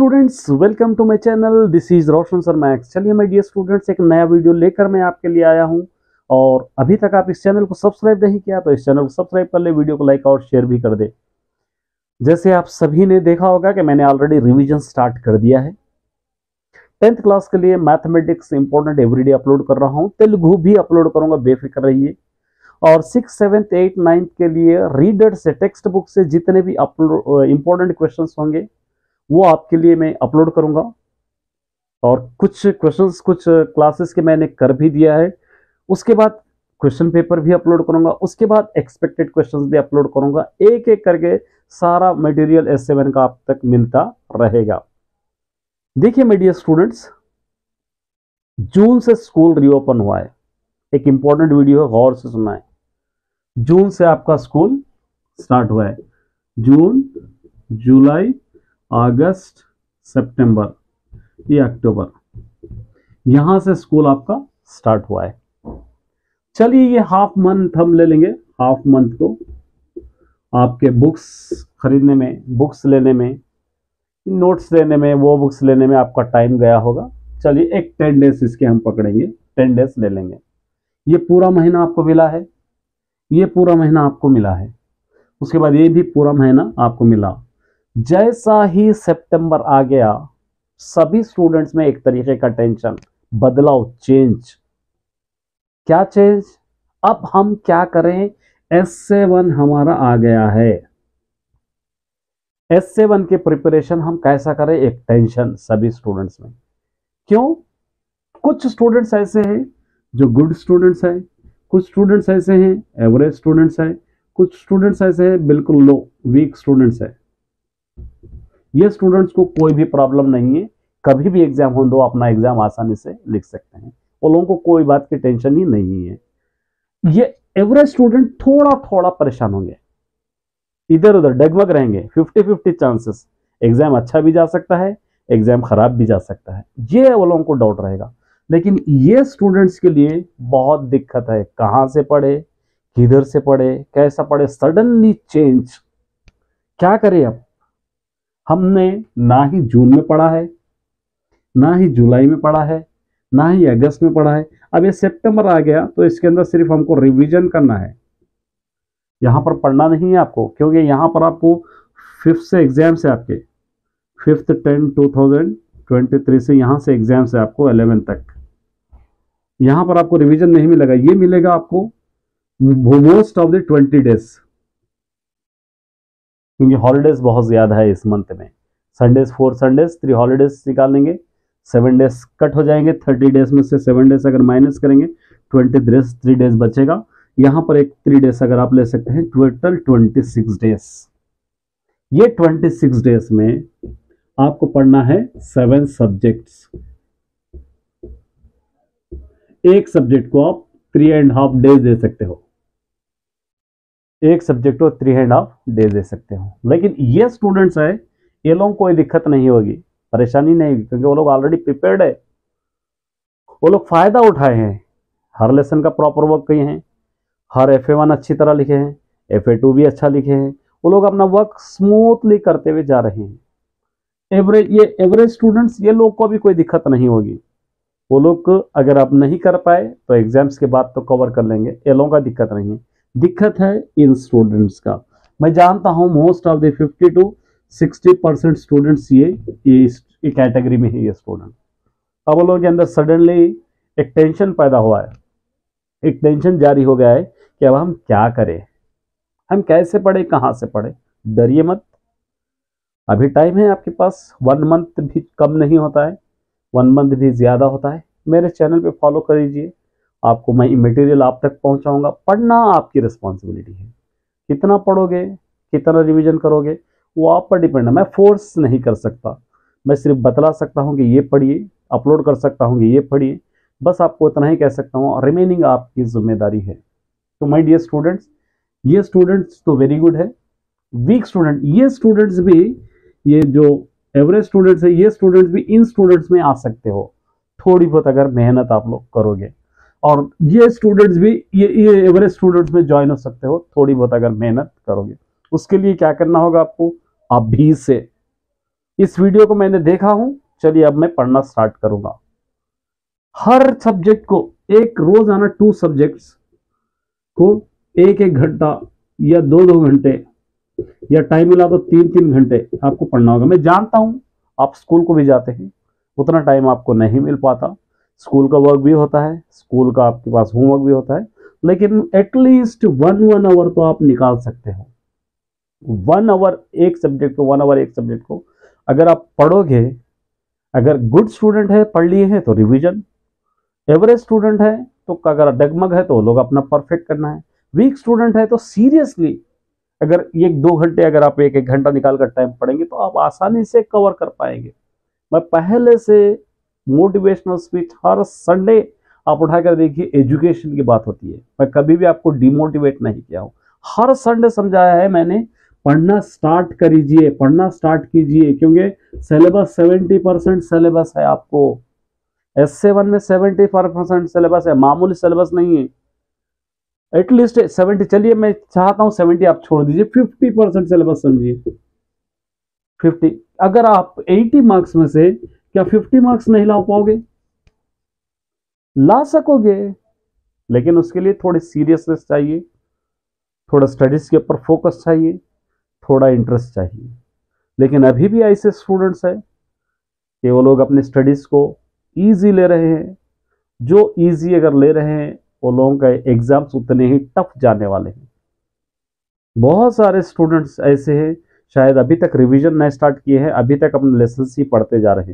Students, welcome to my channel. This is Roshan sir Max. चलिए my dear students, एक नया video लेकर मैं आपके लिए आया हूं। और अभी तक आप इस चैनल को सब्सक्राइब नहीं किया तो इस चैनल को सब्सक्राइब कर ले, वीडियो को लाइक और शेयर भी कर दे। जैसे आप सभी ने देखा होगा कि मैंने ऑलरेडी रिवीजन स्टार्ट कर दिया है। 10th क्लास के लिए मैथमेटिक्स इंपॉर्टेंट एवरीडे अपलोड कर रहा हूँ, तेलुगु भी अपलोड करूंगा, बेफिक्र रहिए। और 6, 7, 8, 9 के लिए रीडर से, टेक्स्ट बुक से जितने भी इंपॉर्टेंट क्वेश्चंस होंगे वो आपके लिए मैं अपलोड करूंगा। और कुछ क्वेश्चंस कुछ क्लासेस के मैंने कर भी दिया है। उसके बाद क्वेश्चन पेपर भी अपलोड करूंगा, उसके बाद एक्सपेक्टेड क्वेश्चंस भी अपलोड करूंगा। एक एक करके सारा मटेरियल S7 का आप तक मिलता रहेगा। देखिए मेरे डियर स्टूडेंट्स, जून से स्कूल रीओपन हुआ है। एक इंपॉर्टेंट वीडियो है, गौर से सुनना है। जून से आपका स्कूल स्टार्ट हुआ है। जून, जुलाई, अगस्त, सितंबर, ये अक्टूबर, यहां से स्कूल आपका स्टार्ट हुआ है। चलिए ये हाफ मंथ हम ले लेंगे। हाफ मंथ को आपके बुक्स खरीदने में, बुक्स लेने में, नोट्स लेने में, वो बुक्स लेने में आपका टाइम गया होगा। चलिए एक 10 डेज इसके हम पकड़ेंगे, 10 डेज ले लेंगे। ये पूरा महीना आपको मिला है, ये पूरा महीना आपको मिला है, उसके बाद ये भी पूरा महीना आपको मिला। जैसा ही सितंबर आ गया, सभी स्टूडेंट्स में एक तरीके का टेंशन, बदलाव, चेंज। क्या चेंज? अब हम क्या करें? S7 हमारा आ गया है। S7 के प्रिपरेशन हम कैसा करें? एक टेंशन सभी स्टूडेंट्स में। क्यों? कुछ स्टूडेंट्स ऐसे हैं जो गुड स्टूडेंट्स हैं, कुछ स्टूडेंट्स ऐसे हैं एवरेज स्टूडेंट्स हैं, कुछ स्टूडेंट्स ऐसे हैं बिल्कुल लो, वीक स्टूडेंट्स हैं। ये स्टूडेंट्स को कोई भी प्रॉब्लम नहीं है, कभी भी एग्जाम हो दो अपना एग्जाम आसानी से लिख सकते हैं। वो लोगों को कोई बात की टेंशन ही नहीं है। ये एवरेज स्टूडेंट थोड़ा थोड़ा परेशान होंगे, इधर उधर डगमग रहेंगे। 50-50 चांसेस, एग्जाम अच्छा भी जा सकता है, एग्जाम खराब भी जा सकता है, ये वो लोगों को डाउट रहेगा। लेकिन ये स्टूडेंट्स के लिए बहुत दिक्कत है, कहां से पढ़े, किधर से पढ़े, कैसा पढ़े, सडनली चेंज। क्या करें अब? हमने ना ही जून में पढ़ा है, ना ही जुलाई में पढ़ा है, ना ही अगस्त में पढ़ा है। अब ये सितंबर आ गया तो इसके अंदर सिर्फ हमको रिवीजन करना है। यहां पर पढ़ना नहीं है आपको, क्योंकि यहां पर आपको 5th से एग्जाम से, आपके 5th 10 2023 से यहां से एग्जाम से आपको 11 तक, यहां पर आपको रिवीजन नहीं मिलेगा। ये मिलेगा आपको मोस्ट ऑफ द 20 डेज, क्योंकि हॉलीडेज बहुत ज्यादा है इस मंथ में। संडेज, 4 संडेज, 3 हॉलीडेज निकाल लेंगे, 7 डेज कट हो जाएंगे। 30 डेज में से 7 डेज अगर माइनस करेंगे, 20 डेज, 3 डेज बचेगा। यहां पर एक 3 डेज अगर आप ले सकते हैं, टोटल 26 डेज। ये 26 डेज में आपको पढ़ना है 7 सब्जेक्ट्स। एक सब्जेक्ट को आप 3.5 डेज दे सकते हो, एक सब्जेक्ट को 3.5 डेज दे सकते हो। लेकिन ये स्टूडेंट्स है, ये लोगों को कोई दिक्कत नहीं होगी, परेशानी नहीं होगी, क्योंकि वो लोग ऑलरेडी प्रिपेयर्ड है। वो लोग फायदा उठाए हैं, हर लेसन का प्रॉपर वर्क किए हैं, हर FA1 अच्छी तरह लिखे हैं, FA2 भी अच्छा लिखे हैं। वो लोग अपना वर्क स्मूथली करते हुए जा रहे हैं। ये एवरेज स्टूडेंट्स, ये लोग को भी कोई दिक्कत नहीं होगी। वो लोग अगर आप नहीं कर पाए तो एग्जाम्स के बाद तो कवर कर लेंगे, ये लोगों का दिक्कत नहीं है। दिक्कत है इन स्टूडेंट्स का। मैं जानता हूं most of the 50 to 60% students ये कैटेगरी में है। ये स्टूडेंट, अब वो लोगों के अंदर सडनली एक टेंशन पैदा हुआ है, एक टेंशन जारी हो गया है कि अब हम क्या करें, हम कैसे पढ़े, कहां से पढ़े। डरिए मत, अभी टाइम है आपके पास। 1 मंथ भी कम नहीं होता है, 1 मंथ भी ज्यादा होता है। मेरे चैनल पे फॉलो कर लीजिए, आपको मैं मटेरियल आप तक पहुंचाऊंगा। पढ़ना आपकी रिस्पॉन्सिबिलिटी है, कितना पढ़ोगे, कितना रिवीजन करोगे, वो आप पर डिपेंड है। मैं फोर्स नहीं कर सकता, मैं सिर्फ बतला सकता हूं कि ये पढ़िए, अपलोड कर सकता हूं कि ये पढ़िए, बस आपको इतना ही कह सकता हूं। रिमेनिंग आपकी जिम्मेदारी है। तो माय डियर स्टूडेंट्स, ये स्टूडेंट्स तो वेरी गुड है। वीक स्टूडेंट, ये स्टूडेंट्स भी, ये जो एवरेज स्टूडेंट्स है, ये स्टूडेंट्स भी इन स्टूडेंट्स में आ सकते हो, थोड़ी बहुत अगर मेहनत आप लोग करोगे। और ये स्टूडेंट्स भी ये एवरेज स्टूडेंट्स में ज्वाइन हो सकते हो, थोड़ी बहुत अगर मेहनत करोगे। उसके लिए क्या करना होगा आपको? अभी से इस वीडियो को मैंने देखा हूं, चलिए अब मैं पढ़ना स्टार्ट करूंगा। हर सब्जेक्ट को एक रोजाना 2 सब्जेक्ट्स को 1-1 घंटा या 2-2 घंटे या टाइम मिला तो 3-3 घंटे आपको पढ़ना होगा। मैं जानता हूं आप स्कूल को भी जाते हैं, उतना टाइम आपको नहीं मिल पाता, स्कूल का वर्क भी होता है, स्कूल का आपके पास होमवर्क भी होता है, लेकिन एटलीस्ट 1 आवर तो आप निकाल सकते हो। 1 आवर एक सब्जेक्ट को, 1 आवर एक सब्जेक्ट को अगर आप पढ़ोगे, अगर गुड स्टूडेंट है पढ़ लिए हैं तो रिवीजन, एवरेज स्टूडेंट है तो अगर डगमग है तो लोग अपना परफेक्ट करना है, वीक स्टूडेंट है तो सीरियसली अगर 1-2 घंटे अगर आप 1-1 घंटा निकाल कर टाइम पढ़ेंगे तो आप आसानी से कवर कर पाएंगे। मैं पहले से मोटिवेशनल स्पीच हर संडे आप उठाकर देखिए, एजुकेशन की बात होती है, मैं कभी भी आपको डिमोटिवेट नहीं किया हूं, हर संडे समझाया है मैंने, पढ़ना स्टार्ट करिए, पढ़ना स्टार्ट कीजिए, क्योंकि सिलेबस 70% सिलेबस है। आपको S7 में 70% सिलेबस है, मामूली सिलेबस नहीं है। एटलीस्ट 70, चलिए मैं चाहता हूं 70 आप छोड़ दीजिए, 50% सिलेबस समझिए। 50 अगर आप 80 मार्क्स में से क्या 50 मार्क्स नहीं ला पाओगे? ला सकोगे, लेकिन उसके लिए थोड़ी सीरियसनेस चाहिए, थोड़ा स्टडीज के ऊपर फोकस चाहिए, थोड़ा इंटरेस्ट चाहिए। लेकिन अभी भी ऐसे स्टूडेंट्स हैं कि वो लोग अपने स्टडीज को इजी ले रहे हैं। जो इजी अगर ले रहे हैं वो लोगों का एग्जाम्स उतने ही टफ जाने वाले हैं। बहुत सारे स्टूडेंट्स ऐसे हैं शायद अभी तक रिवीजन नहीं स्टार्ट किए हैं, अभी तक अपने लेसन ही पढ़ते जा रहे हैं।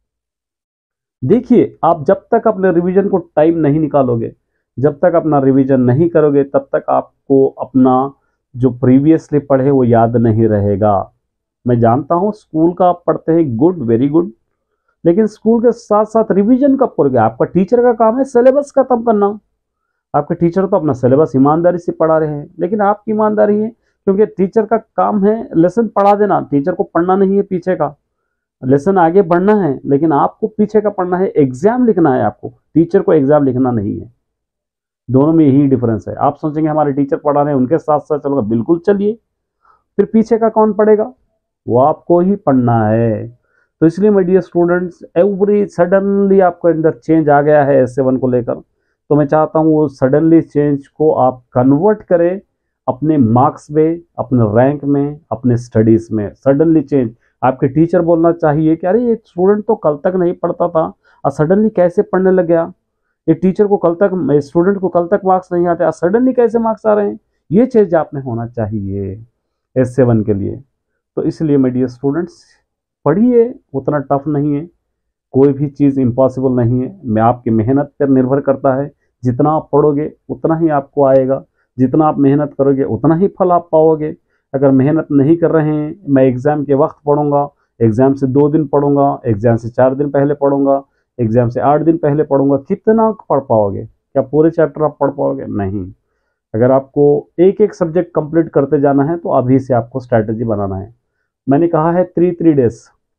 देखिए, आप जब तक अपने रिवीजन को टाइम नहीं निकालोगे, जब तक अपना रिवीजन नहीं करोगे, तब तक आपको अपना जो प्रीवियसली पढ़े वो याद नहीं रहेगा। मैं जानता हूं स्कूल का आप पढ़ते हैं, गुड, वेरी गुड, लेकिन स्कूल के साथ साथ रिवीजन कब करोगे? आपका टीचर का काम है सिलेबस खत्म करना। आपके टीचर तो अपना सिलेबस ईमानदारी से पढ़ा रहे हैं, लेकिन आपकी ईमानदारी है, क्योंकि टीचर का काम है लेसन पढ़ा देना, टीचर को पढ़ना नहीं है, पीछे का लेसन आगे बढ़ना है, लेकिन आपको पीछे का पढ़ना है, एग्जाम लिखना है आपको, टीचर को एग्जाम लिखना नहीं है। दोनों में यही डिफरेंस है। आप सोचेंगे हमारे टीचर पढ़ा रहे हैं उनके साथ साथ चलूंगा, बिल्कुल चलिए, फिर पीछे का कौन पढ़ेगा? वो आपको ही पढ़ना है। तो इसलिए my dear students, every suddenly आपके अंदर चेंज आ गया है S7 को लेकर, तो मैं चाहता हूँ वो सडनली चेंज को आप कन्वर्ट करें अपने मार्क्स में, अपने रैंक में, अपने स्टडीज में। सडनली चेंज, आपके टीचर बोलना चाहिए कि अरे ये स्टूडेंट तो कल तक नहीं पढ़ता था और सडनली कैसे पढ़ने लग गया, ये टीचर को कल तक, स्टूडेंट को कल तक मार्क्स नहीं आते, सडनली कैसे मार्क्स आ रहे हैं। ये चीज आप में होना चाहिए S7 के लिए। तो इसलिए माय डियर स्टूडेंट्स, पढ़िए, उतना टफ नहीं है, कोई भी चीज़ इम्पॉसिबल नहीं है। मैं आपकी मेहनत पर निर्भर करता है, जितना आप पढ़ोगे उतना ही आपको आएगा, जितना आप मेहनत करोगे उतना ही फल आप पाओगे। अगर मेहनत नहीं कर रहे हैं, मैं एग्ज़ाम के वक्त पढ़ूंगा, एग्ज़ाम से 2 दिन पढ़ूंगा, एग्ज़ाम से 4 दिन पहले पढ़ूंगा, एग्ज़ाम से 8 दिन पहले पढ़ूंगा, कितना पढ़ पाओगे? क्या पूरे चैप्टर आप पढ़ पाओगे? नहीं। अगर आपको एक एक सब्जेक्ट कंप्लीट करते जाना है तो अभी से आपको स्ट्रैटेजी बनाना है। मैंने कहा है 3 डेज,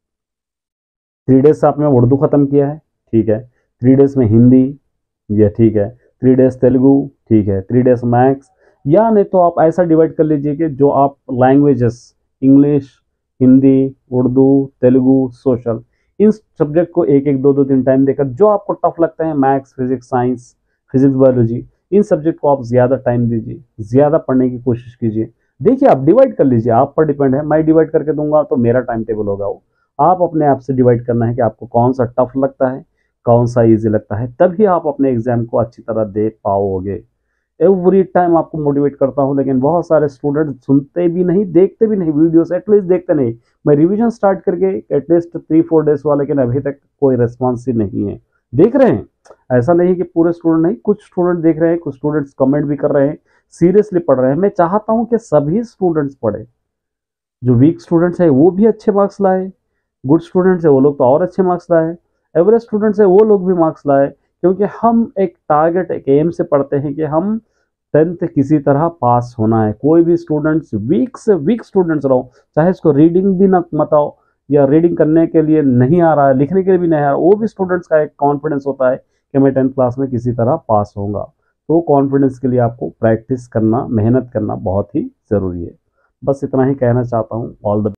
3 डेज से आपने उर्दू ख़त्म किया है, ठीक है, 3 डेज में हिंदी, ये ठीक है, 3 डेज तेलुगु, ठीक है, 3 डेज मैथ्स, या नहीं तो आप ऐसा डिवाइड कर लीजिए कि जो आप languages, English, Hindi, Urdu, Telugu, social, इन सब्जेक्ट को 1-1, 2-2, 3 टाइम देकर, जो आपको टफ लगता है, maths, physics, science, physics, biology, इन सब्जेक्ट को आप ज़्यादा टाइम दीजिए, ज़्यादा पढ़ने की कोशिश कीजिए। देखिए, आप डिवाइड कर लीजिए, आप पर डिपेंड है, मैं डिवाइड करके दूंगा तो मेरा टाइम टेबल होगा वो, आप अपने आप से डिवाइड करना है कि आपको कौन सा टफ लगता है, कौन सा इजी लगता है, तभी आप अपने एग्जाम को अच्छी तरह दे पाओगे। एवरी टाइम आपको मोटिवेट करता हूं, लेकिन बहुत सारे स्टूडेंट सुनते भी नहीं, देखते भी नहीं वीडियोस, एटलीस्ट देखते नहीं। मैं रिवीजन स्टार्ट करके एटलीस्ट 3-4 डेज हुआ, लेकिन अभी तक कोई रिस्पॉन्स ही नहीं है। देख रहे हैं, ऐसा नहीं कि पूरे स्टूडेंट नहीं, कुछ स्टूडेंट देख रहे हैं, कुछ स्टूडेंट्स कमेंट भी कर रहे हैं, सीरियसली पढ़ रहे हैं। मैं चाहता हूँ कि सभी स्टूडेंट्स पढ़े, जो वीक स्टूडेंट्स है वो भी अच्छे मार्क्स लाए, गुड स्टूडेंट्स है वो लोग तो और अच्छे मार्क्स लाए, एवरेज स्टूडेंट्स है वो लोग भी मार्क्स लाए, क्योंकि हम एक टारगेट, एक एम से पढ़ते हैं कि हम 10th किसी तरह पास होना है। कोई भी स्टूडेंट्स वीक से वीक स्टूडेंट्स रहो, चाहे इसको रीडिंग भी ना मत आओ, या रीडिंग करने के लिए नहीं आ रहा है, लिखने के लिए भी नहीं आ रहा, वो भी स्टूडेंट्स का एक कॉन्फिडेंस होता है कि मैं 10th क्लास में किसी तरह पास होऊंगा। तो कॉन्फिडेंस के लिए आपको प्रैक्टिस करना, मेहनत करना बहुत ही ज़रूरी है। बस इतना ही कहना चाहता हूँ। All the